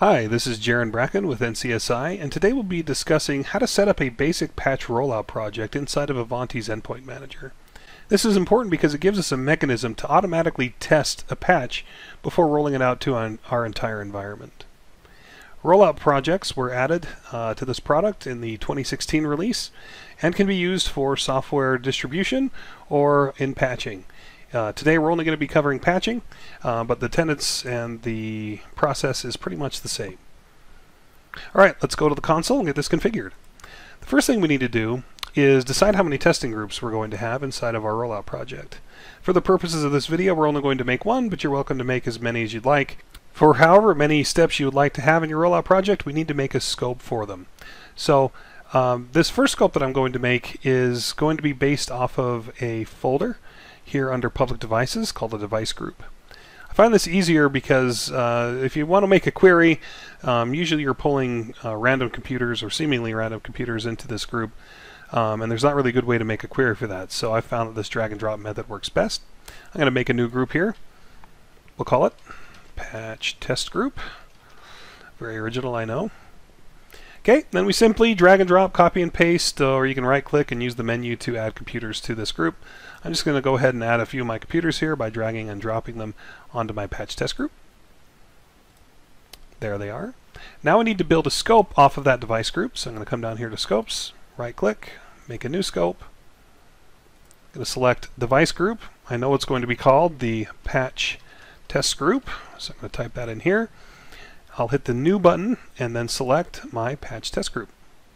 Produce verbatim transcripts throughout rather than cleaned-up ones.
Hi, this is Jaron Bracken with N C S I, and today we'll be discussing how to set up a basic patch rollout project inside of Ivanti's Endpoint Manager. This is important because it gives us a mechanism to automatically test a patch before rolling it out to our, our entire environment. Rollout projects were added uh, to this product in the twenty sixteen release and can be used for software distribution or in patching. Uh, today we're only going to be covering patching, uh, but the tenets and the process is pretty much the same. Alright, let's go to the console and get this configured. The first thing we need to do is decide how many testing groups we're going to have inside of our rollout project. For the purposes of this video, we're only going to make one, but you're welcome to make as many as you'd like. For however many steps you would like to have in your rollout project, we need to make a scope for them. So um, this first scope that I'm going to make is going to be based off of a folder here under public devices called a device group. I find this easier because uh, if you want to make a query, um, usually you're pulling uh, random computers or seemingly random computers into this group, um, and there's not really a good way to make a query for that. So I found that this drag and drop method works best. I'm going to make a new group here. We'll call it patch test group. Very original, I know. Okay, then we simply drag and drop, copy and paste, or you can right click and use the menu to add computers to this group. I'm just going to go ahead and add a few of my computers here by dragging and dropping them onto my patch test group. There they are. Now I need to build a scope off of that device group, so I'm going to come down here to scopes, right click, make a new scope. I'm going to select device group. I know it's going to be called the patch test group, so I'm going to type that in here. I'll hit the new button and then select my patch test group.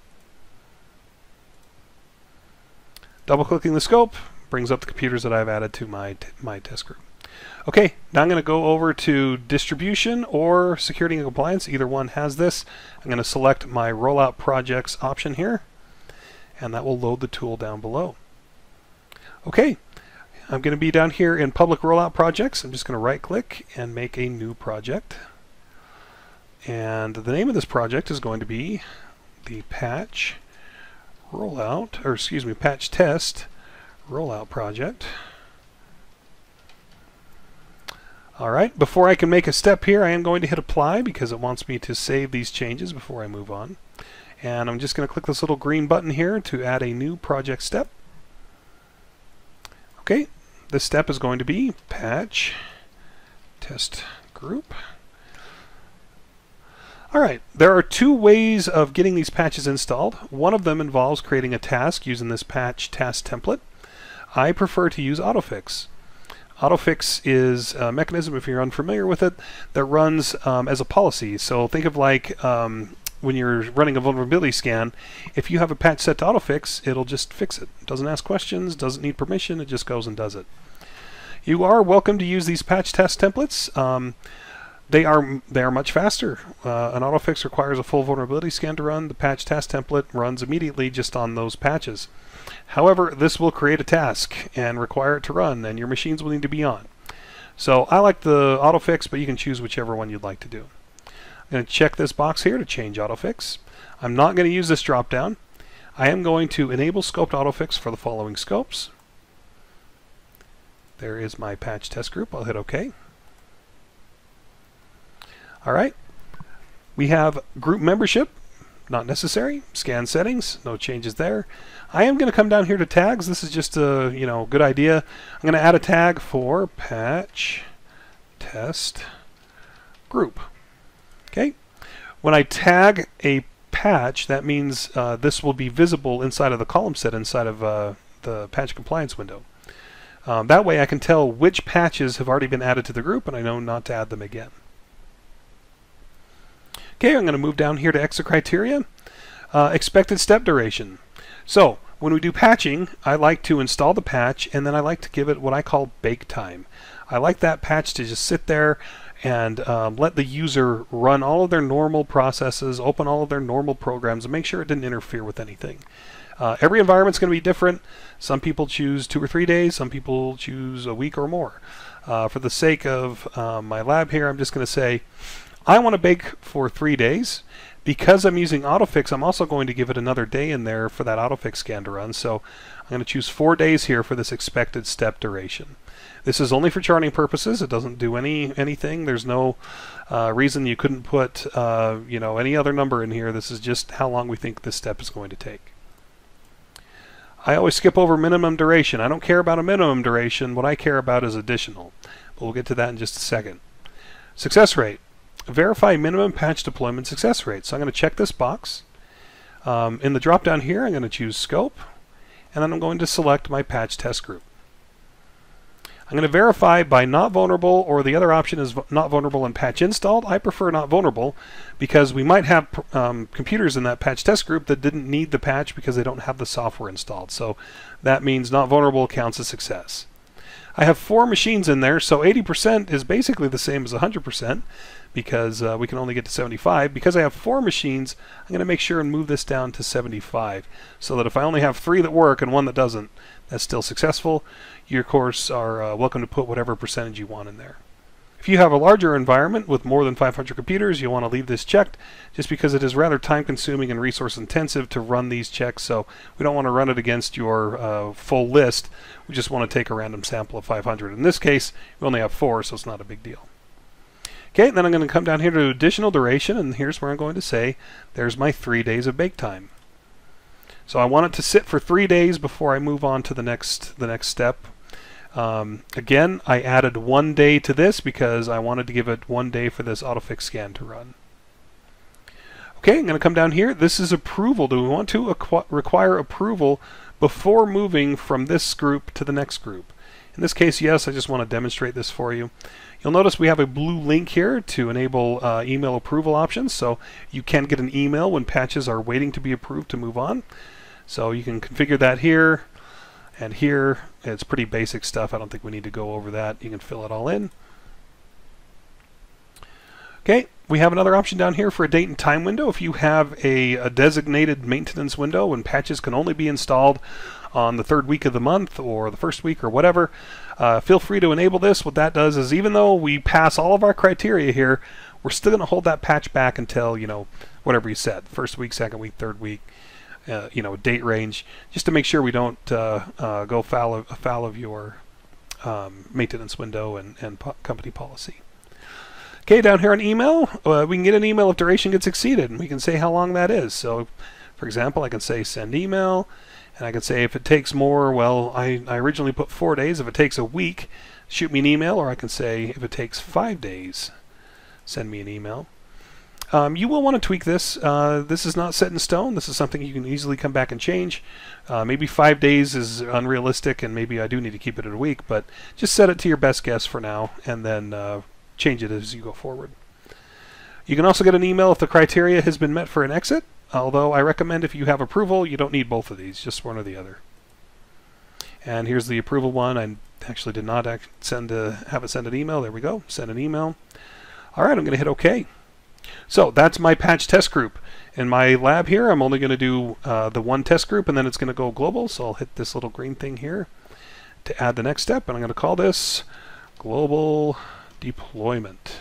Double clicking the scope brings up the computers that I've added to my, t my test group. Okay, now I'm going to go over to distribution or security and compliance. Either one has this. I'm going to select my rollout projects option here, and that will load the tool down below. Okay, I'm going to be down here in public rollout projects. I'm just going to right click and make a new project. And the name of this project is going to be the patch rollout, or excuse me, patch test rollout project. Alright, before I can make a step here, I am going to hit apply because it wants me to save these changes before I move on. And I'm just going to click this little green button here to add a new project step. Okay, this step is going to be patch test group. Alright, there are two ways of getting these patches installed. One of them involves creating a task using this patch task template. I prefer to use Autofix. Autofix is a mechanism, if you're unfamiliar with it, that runs um, as a policy. So think of like um, when you're running a vulnerability scan, if you have a patch set to Autofix, it'll just fix it. It doesn't ask questions, doesn't need permission, it just goes and does it. You are welcome to use these patch test templates. Um, They are they are much faster. Uh, an autofix requires a full vulnerability scan to run. The patch task template runs immediately just on those patches. However, this will create a task and require it to run, and your machines will need to be on. So I like the autofix, but you can choose whichever one you'd like to do. I'm going to check this box here to change autofix. I'm not going to use this drop down. I am going to enable scoped autofix for the following scopes. There is my patch test group. I'll hit OK. Alright, we have group membership, not necessary. Scan settings, no changes there. I am going to come down here to tags. This is just a you know good idea. I'm going to add a tag for patch test group. Okay, when I tag a patch, that means uh, this will be visible inside of the column set inside of uh, the patch compliance window. Um, that way I can tell which patches have already been added to the group, and I know not to add them again. Okay, I'm going to move down here to exit criteria. Uh, expected step duration. So, when we do patching, I like to install the patch, and then I like to give it what I call bake time. I like that patch to just sit there and um, let the user run all of their normal processes, open all of their normal programs, and make sure it didn't interfere with anything. Uh, every environment's going to be different. Some people choose two or three days, some people choose a week or more. Uh, for the sake of uh, my lab here, I'm just going to say I want to bake for three days. Because I'm using autofix, I'm also going to give it another day in there for that autofix scan to run. So I'm going to choose four days here for this expected step duration. This is only for charting purposes. It doesn't do any anything. There's no uh, reason you couldn't put uh, you know, any other number in here. This is just how long we think this step is going to take. I always skip over minimum duration. I don't care about a minimum duration. What I care about is additional. But we'll get to that in just a second. Success rate. Verify minimum patch deployment success rate. So I'm going to check this box. Um, in the drop down here, I'm going to choose scope, and then I'm going to select my patch test group. I'm going to verify by not vulnerable, or the other option is not vulnerable and patch installed. I prefer not vulnerable because we might have um, computers in that patch test group that didn't need the patch because they don't have the software installed. So that means not vulnerable counts as success. I have four machines in there, so eighty percent is basically the same as one hundred percent because uh, we can only get to seventy-five. Because I have four machines, I'm going to make sure and move this down to seventy-five so that if I only have three that work and one that doesn't, that's still successful. You, of course, are uh, welcome to put whatever percentage you want in there. If you have a larger environment with more than five hundred computers, you'll want to leave this checked just because it is rather time-consuming and resource-intensive to run these checks, so we don't want to run it against your uh, full list. We just want to take a random sample of five hundred. In this case, we only have four, so it's not a big deal. Okay, then I'm going to come down here to additional duration, and here's where I'm going to say there's my three days of bake time. So I want it to sit for three days before I move on to the next the next step. Um, again, I added one day to this because I wanted to give it one day for this autofix scan to run. Okay, I'm going to come down here. This is approval. Do we want to require approval before moving from this group to the next group? In this case, yes. I just want to demonstrate this for you. You'll notice we have a blue link here to enable uh, email approval options, so you can get an email when patches are waiting to be approved to move on. So you can configure that here and here. It's pretty basic stuff. I don't think we need to go over that. You can fill it all in. Okay, we have another option down here for a date and time window. If you have a, a designated maintenance window when patches can only be installed on the third week of the month or the first week or whatever, uh, feel free to enable this. What that does is even though we pass all of our criteria here, we're still going to hold that patch back until, you know, whatever you said, first week, second week, third week, uh, you know, date range, just to make sure we don't uh, uh, go foul of, foul of your um, maintenance window and, and po company policy. Okay, down here on email, uh, we can get an email if duration gets exceeded, and we can say how long that is. So, for example, I can say send email, and I can say if it takes more, well, I, I originally put four days. If it takes a week, shoot me an email, or I can say if it takes five days, send me an email. Um, you will want to tweak this. Uh, this is not set in stone. This is something you can easily come back and change. Uh, maybe five days is unrealistic, and maybe I do need to keep it at a week, but just set it to your best guess for now, and then uh, change it as you go forward. You can also get an email if the criteria has been met for an exit, although I recommend if you have approval, you don't need both of these, just one or the other. And here's the approval one. I actually did not act send a, have it send an email. There we go. Send an email. All right, I'm going to hit OK. So that's my patch test group. In my lab here, I'm only going to do uh, the one test group, and then it's going to go global. So I'll hit this little green thing here to add the next step, and I'm going to call this global deployment.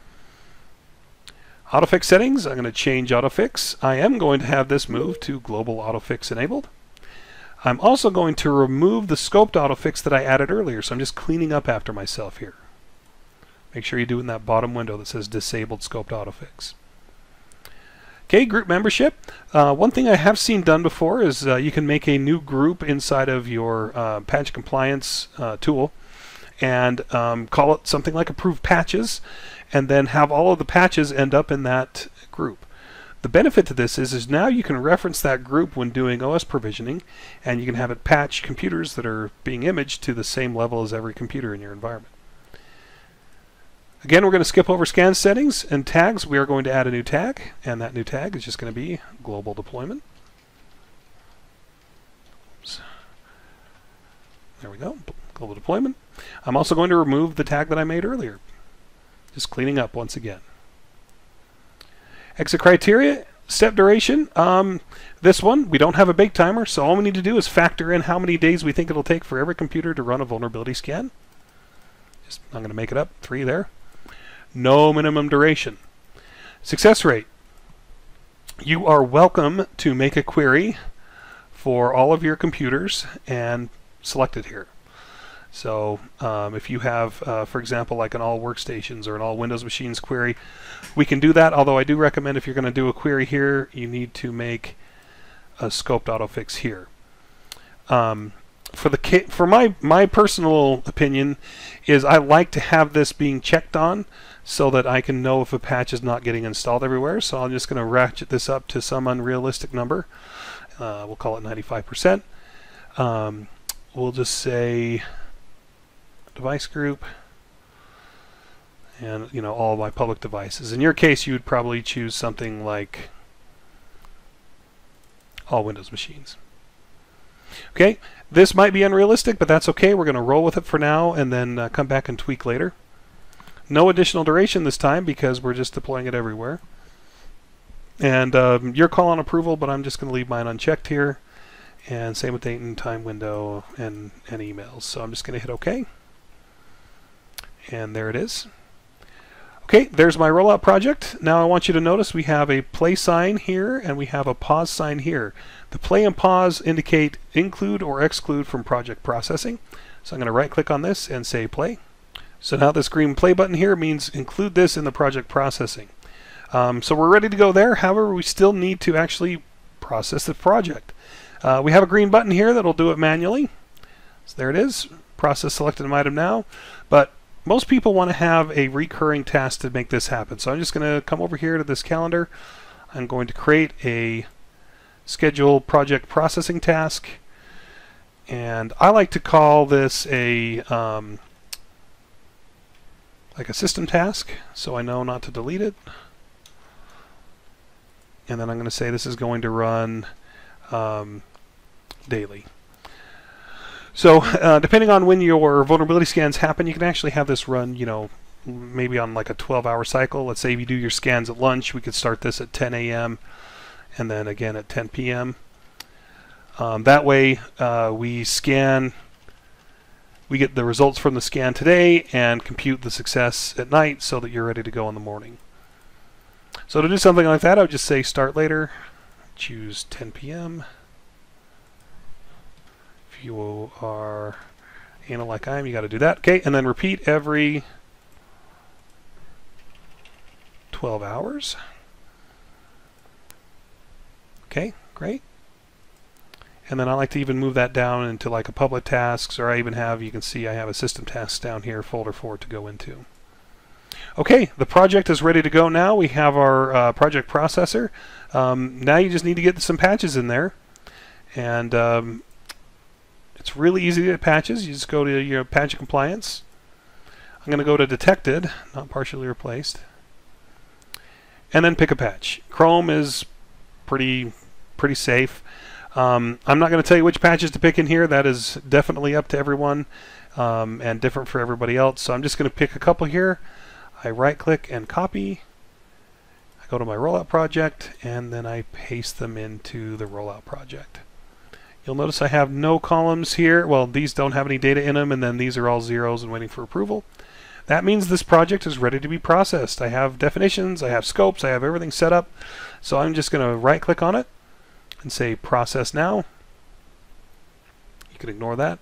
Autofix settings, I'm going to change autofix. I am going to have this move to global autofix enabled. I'm also going to remove the scoped autofix that I added earlier, so I'm just cleaning up after myself here. Make sure you do it in that bottom window that says disabled scoped autofix. Okay, group membership. Uh, one thing I have seen done before is uh, you can make a new group inside of your uh, patch compliance uh, tool and um, call it something like approved patches, and then have all of the patches end up in that group. The benefit to this is, is now you can reference that group when doing O S provisioning, and you can have it patch computers that are being imaged to the same level as every computer in your environment. Again, we're going to skip over scan settings and tags. We are going to add a new tag, and that new tag is just going to be global deployment. Oops. There we go, global deployment. I'm also going to remove the tag that I made earlier. Just cleaning up once again. Exit criteria, step duration. Um, this one, we don't have a bake timer, so all we need to do is factor in how many days we think it'll take for every computer to run a vulnerability scan. Just, I'm going to make it up, three there. No minimum duration. Success rate. You are welcome to make a query for all of your computers and select it here. So um, if you have, uh, for example, like an all workstations or an all Windows machines query, we can do that, although I do recommend if you're going to do a query here, you need to make a scoped autofix here. Um, for the for my, my personal opinion is I like to have this being checked on so that I can know if a patch is not getting installed everywhere. So I'm just going to ratchet this up to some unrealistic number. Uh, we'll call it ninety-five percent. Um, we'll just say device group, and you know, all my public devices. In your case, you would probably choose something like all Windows machines. Okay, this might be unrealistic, but that's okay. We're going to roll with it for now and then uh, come back and tweak later. No additional duration this time because we're just deploying it everywhere. And um, your call on approval, but I'm just going to leave mine unchecked here. And same with date and time window and, and emails. So I'm just going to hit OK. And there it is. Okay, there's my rollout project. Now I want you to notice we have a play sign here and we have a pause sign here. The play and pause indicate include or exclude from project processing. So I'm going to right click on this and say play. So now this green play button here means include this in the project processing. Um, so we're ready to go there. However, we still need to actually process the project. Uh, we have a green button here that'll do it manually. So there it is. Process selected item now. But most people want to have a recurring task to make this happen. So I'm just going to come over here to this calendar. I'm going to create a schedule project processing task. And I like to call this a um, like a system task, so I know not to delete it. And then I'm going to say this is going to run um, daily. So uh, depending on when your vulnerability scans happen, you can actually have this run, you know, maybe on like a twelve hour cycle. Let's say if you do your scans at lunch, we could start this at ten A M and then again at ten P M Um, that way uh, we scan, we get the results from the scan today and compute the success at night so that you're ready to go in the morning. So to do something like that, I would just say start later, choose ten P M If you are anal like I am, you got to do that. Okay, and then repeat every twelve hours. Okay, great. And then I like to even move that down into like a public tasks, or I even have, you can see I have a system tasks down here, folder for it to go into. Okay, the project is ready to go now. We have our uh, project processor. Um, now you just need to get some patches in there. And um, it's really easy to get patches. You just go to your patch compliance. I'm going to go to detected, not partially replaced. And then pick a patch. Chrome is pretty, pretty safe. Um, I'm not going to tell you which patches to pick in here. That is definitely up to everyone um, and different for everybody else. So I'm just going to pick a couple here. I right click and copy. I go to my rollout project and then I paste them into the rollout project. You'll notice I have no columns here. Well, these don't have any data in them, and then these are all zeros and waiting for approval. That means this project is ready to be processed. I have definitions, I have scopes, I have everything set up. So I'm just going to right click on it and say process now. You can ignore that.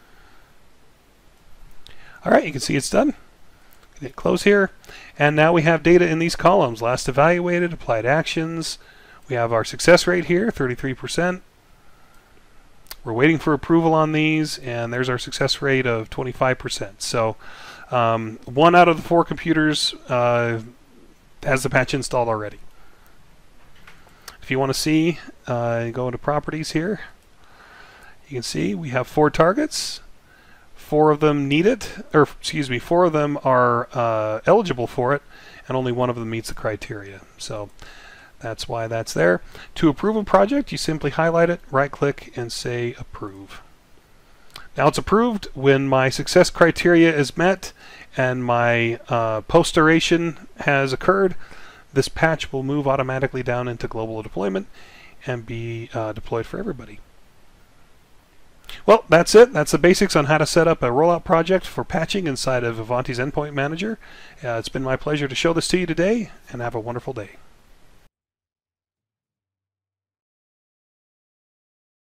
Alright, you can see it's done. Hit close here, and now we have data in these columns. Last evaluated, applied actions. We have our success rate here, thirty-three percent. We're waiting for approval on these, and there's our success rate of twenty-five percent. So um, one out of the four computers uh, has the patch installed already. If you want to see, uh, go into properties here. You can see we have four targets. Four of them need it, or excuse me, four of them are uh, eligible for it, and only one of them meets the criteria. So that's why that's there. To approve a project, you simply highlight it, right-click, and say approve. Now it's approved when my success criteria is met and my uh, post duration has occurred. This patch will move automatically down into global deployment and be uh, deployed for everybody. Well, that's it. That's the basics on how to set up a rollout project for patching inside of Ivanti's Endpoint Manager. Uh, it's been my pleasure to show this to you today, and have a wonderful day.